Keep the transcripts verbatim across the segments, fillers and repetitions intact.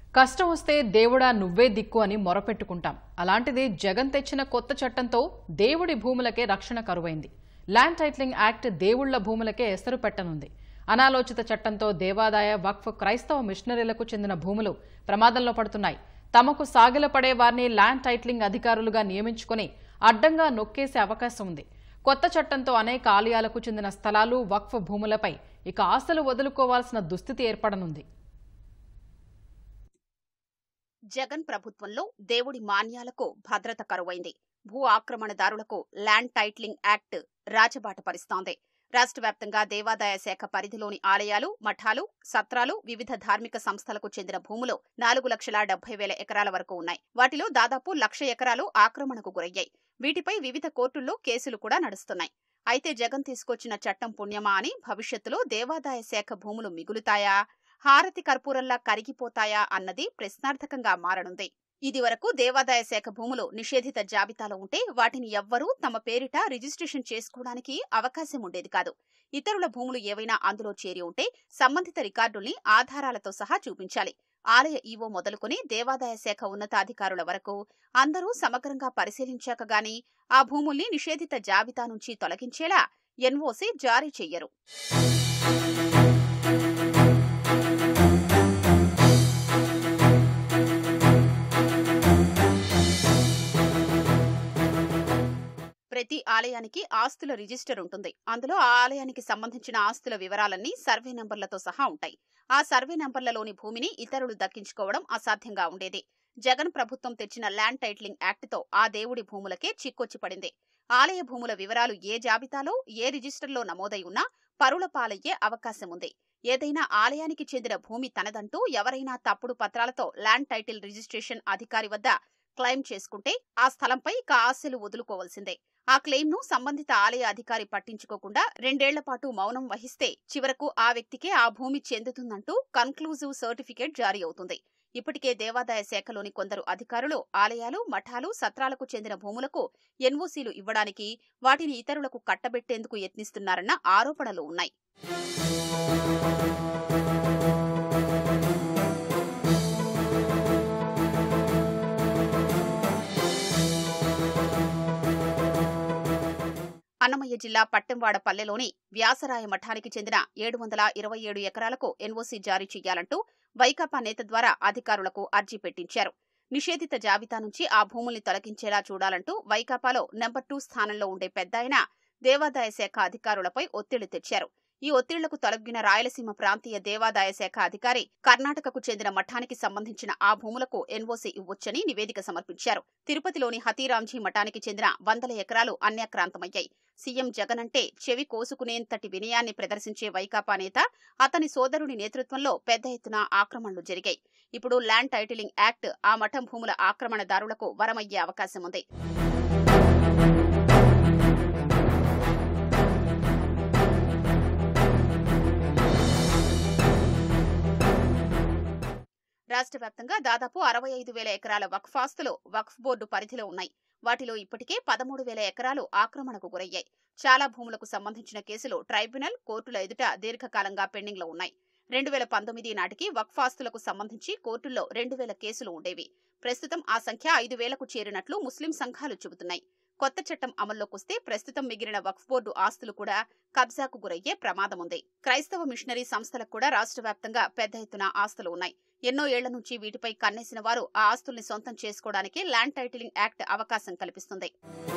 కష్టం వస్తే దేవుడా నువ్వే దిక్కు అని మొరపెట్టుకుంటాం. అలాంటిది జగన్ తెచ్చిన కొత్త చట్టంతో దేవుడి భూములకే రక్షణ కరువైంది. ల్యాండ్ టైటిలింగ్ యాక్ట్ దేవుళ్ల భూములకే ఎసరు పెట్టనుంది. అనాలోచిత చట్టంతో దేవాదాయ, వక్ఫ్, క్రైస్తవ మిషనరీలకు చెందిన భూములు ప్రమాదంలో పడుతున్నాయి. తమకు సాగిలపడే వారిని ల్యాండ్ టైటిలింగ్ అధికారులుగా నియమించుకుని అడ్డంగా నొక్కేసే అవకాశం ఉంది. కొత్త చట్టంతో అనేక ఆలయాలకు చెందిన స్థలాలు, వక్ఫ్ భూములపై ఇక ఆశలు వదులుకోవాల్సిన దుస్థితి ఏర్పడనుంది. జగన్ ప్రభుత్వంలో దేవుడి మాన్యాలకు భద్రత కరువైంది. భూ ఆక్రమణదారులకు ల్యాండ్ టైటిలింగ్ యాక్ట్ రాజబాట పరుస్తోంది. రాష్ట్ర వ్యాప్తంగా దేవాదాయ శాఖ పరిధిలోని ఆలయాలు, మఠాలు, సత్రాలు, వివిధ ధార్మిక సంస్థలకు చెందిన భూములు నాలుగు లక్షల డెబ్బై వేల ఎకరాల వరకు ఉన్నాయి. వాటిలో దాదాపు లక్ష ఎకరాలు ఆక్రమణకు గురయ్యాయి. వీటిపై వివిధ కోర్టుల్లో కేసులు కూడా నడుస్తున్నాయి. అయితే జగన్ తీసుకొచ్చిన చట్టం పుణ్యమా అని భవిష్యత్తులో దేవాదాయ శాఖ భూములు మిగులుతాయా, హారతి కర్పూరంలా కరిగిపోతాయా అన్నది ప్రశ్నార్థకంగా మారనుంది. ఇదివరకు దేవాదాయ శాఖ భూములు నిషేధిత జాబితాలో ఉంటే వాటిని ఎవ్వరూ తమ పేరిట రిజిస్ట్రేషన్ చేసుకోవడానికి అవకాశం ఉండేది కాదు. ఇతరుల భూములు ఏవైనా అందులో చేరి ఉంటే సంబంధిత రికార్డుల్ని ఆధారాలతో సహా చూపించాలి. ఆలయ ఈవో మొదలుకొని దేవాదాయ శాఖ ఉన్నతాధికారుల వరకు అందరూ సమగ్రంగా పరిశీలించాక గాని ఆ భూముల్ని నిషేధిత జాబితా నుంచి తొలగించేలా ఎన్ఓసీ జారీ చెయ్యరు. ప్రతి ఆలయానికి ఆస్తుల రిజిస్టర్ ఉంటుంది. అందులో ఆ ఆలయానికి సంబంధించిన ఆస్తుల వివరాలన్నీ సర్వే నంబర్లతో సహా ఉంటాయి. ఆ సర్వే నంబర్లలోని భూమిని ఇతరులు దక్కించుకోవడం అసాధ్యంగా ఉండేది. జగన్ ప్రభుత్వం తెచ్చిన ల్యాండ్ టైటిలింగ్ యాక్ట్తో ఆ దేవుడి భూములకే చిక్కొచ్చి పడింది. ఆలయ భూముల వివరాలు ఏ జాబితాలో, ఏ రిజిస్టర్లో నమోదై ఉన్నా పరుల పాలయ్యే అవకాశం ఉంది. ఏదైనా ఆలయానికి చెందిన భూమి తనదంటూ ఎవరైనా తప్పుడు పత్రాలతో ల్యాండ్ టైటిల్ రిజిస్ట్రేషన్ అధికారి వద్ద క్లెయిమ్ చేసుకుంటే ఆ స్థలంపై ఇక ఆశలు వదులుకోవాల్సిందే. ఆ క్లెయిమ్ ను సంబంధిత ఆలయ అధికారి పట్టించుకోకుండా రెండేళ్ల పాటు మౌనం వహిస్తే చివరకు ఆ వ్యక్తికే ఆ భూమి చెందుతుందంటూ కన్క్లూజివ్ సర్టిఫికేట్ జారీ అవుతుంది. ఇప్పటికే దేవాదాయ శాఖలోని కొందరు అధికారులు ఆలయాలు, మఠాలు, సత్రాలకు చెందిన భూములకు ఎన్ఓసీలు ఇవ్వడానికి, వాటిని ఇతరులకు కట్టబెట్టేందుకు యత్నిస్తున్నారన్న ఆరోపణలు ఉన్నాయి. అన్నమయ్య జిల్లా పట్టెంవాడ పల్లెలోని వ్యాసరాయ మఠానికి చెందిన ఏడు వందల ఇరవై ఏడు ఎకరాలకు ఎన్ఓసీ జారీ చేయాలంటూ వైకాపా నేత ద్వారా అధికారులకు అర్జీ పెట్టించారు. నిషేధిత జాబితా నుంచి ఆ భూముల్ని తొలగించేలా చూడాలంటూ వైకాపాలో నెంబర్ టూ స్థానంలో ఉండే పెద్దాయన దేవాదాయ శాఖ అధికారులపై ఒత్తిళ్లు తెచ్చారు. ఈ ఒత్తిళ్లకు తొలగిన రాయలసీమ ప్రాంతీయ దేవాదాయ శాఖ అధికారి కర్ణాటకకు చెందిన మఠానికి సంబంధించిన ఆ భూములకు ఎన్ఓసీ ఇవ్వొచ్చని నివేదిక సమర్పించారు. తిరుపతిలోని హతీరాంజీ మఠానికి చెందిన వందల ఎకరాలు అన్యాక్రాంతమయ్యాయి. సీఎం జగన్ అంటే చెవి కోసుకునేంతటి వినయాన్ని ప్రదర్శించే వైకాపా నేత, అతని సోదరుని నేతృత్వంలో పెద్ద ఎత్తున ఆక్రమణలు జరిగాయి. ఇప్పుడు ల్యాండ్ టైటిలింగ్ యాక్ట్ ఆ మఠం భూముల ఆక్రమణదారులకు వరమయ్యే అవకాశం ఉంది. రాష్ట్ర వ్యాప్తంగా దాదాపు అరవై ఐదు వేల ఎకరాల వక్ఫ్ ఆస్తులు వక్ఫ్ బోర్డు పరిధిలో ఉన్నాయి. వాటిలో ఇప్పటికే పదమూడు వేల ఎకరాలు ఆక్రమణకు గురయ్యాయి. చాలా భూములకు సంబంధించిన కేసులు ట్రైబ్యునల్, కోర్టుల ఎదుట దీర్ఘకాలంగా పెండింగ్ లో ఉన్నాయి. రెండు వేల పంతొమ్మిది నాటికి వక్ఫ్ ఆస్తులకు సంబంధించి కోర్టుల్లో రెండు వేల కేసులు ఉండేవి. ప్రస్తుతం ఆ సంఖ్య ఐదు వేలకు చేరినట్లు ముస్లిం సంఘాలు చెబుతున్నాయి. కొత్త చట్టం అమల్లోకొస్తే ప్రస్తుతం మిగిలిన వక్ఫ్ బోర్డు ఆస్తులు కూడా కబ్జాకు గురయ్యే ప్రమాదం ఉంది. క్రైస్తవ మిషనరీ సంస్థలకు కూడా రాష్ట్ర వ్యాప్తంగా పెద్ద ఎత్తున ఆస్తులు ఉన్నాయి. ఎన్నో ఏళ్ల నుంచి వీటిపై కన్నేసిన వారు ఆ ఆస్తుల్ని సొంతం చేసుకోవడానికి ల్యాండ్ టైటిలింగ్ యాక్ట్ అవకాశం కల్పిస్తుంది.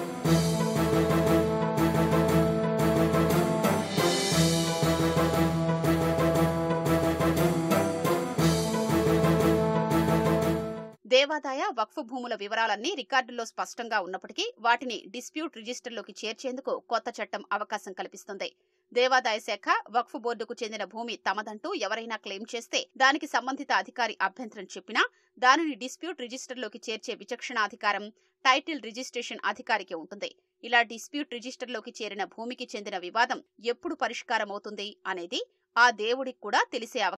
దేవాదాయ, వక్ఫ్ భూముల వివరాలన్నీ రికార్డుల్లో స్పష్టంగా ఉన్నప్పటికీ వాటిని డిస్ప్యూట్ రిజిస్టర్లోకి చేర్చేందుకు కొత్త చట్టం అవకాశం కల్పిస్తుంది. దేవాదాయ శాఖ, వక్ఫ్ బోర్డుకు చెందిన భూమి తమదంటూ ఎవరైనా క్లెయిమ్ చేస్తే దానికి సంబంధిత అధికారి అభ్యంతరం చెప్పినా దానిని డిస్ప్యూట్ రిజిస్టర్లోకి చేర్చే విచక్షణాధికారం టైటిల్ రిజిస్ట్రేషన్ అధికారికి ఉంటుంది. ఇలా డిస్ప్యూట్ రిజిస్టర్లోకి చేరిన భూమికి చెందిన వివాదం ఎప్పుడు పరిష్కారమవుతుంది అనేది ఆ దేవుడికి కూడా తెలిసే